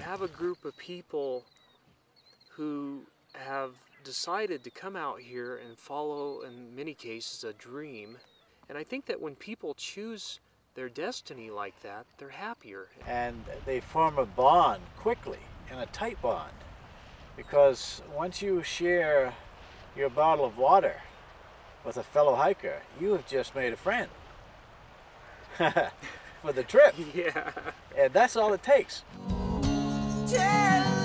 have a group of people who have decided to come out here and follow, in many cases, a dream. And I think that when people choose their destiny like that, they're happier. And they form a bond quickly, and a tight bond. Because once you share your bottle of water with a fellow hiker, you have just made a friend for the trip. Yeah. And that's all it takes. Tell